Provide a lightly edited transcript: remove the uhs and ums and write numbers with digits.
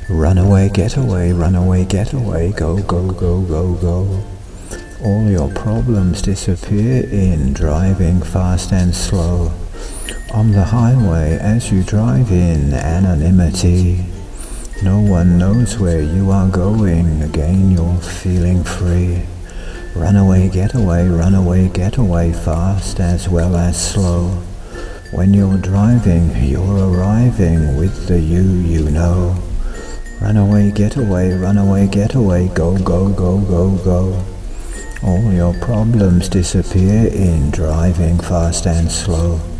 Runaway, getaway, go, go, go, go, go. All your problems disappear in driving fast and slow. On the highway as you drive in anonymity. No one knows where you are going, again you're feeling free. Runaway, getaway, fast as well as slow. When you're driving, you're arriving with the you know. Runaway, getaway, go, go, go, go, go. All your problems disappear in driving fast and slow.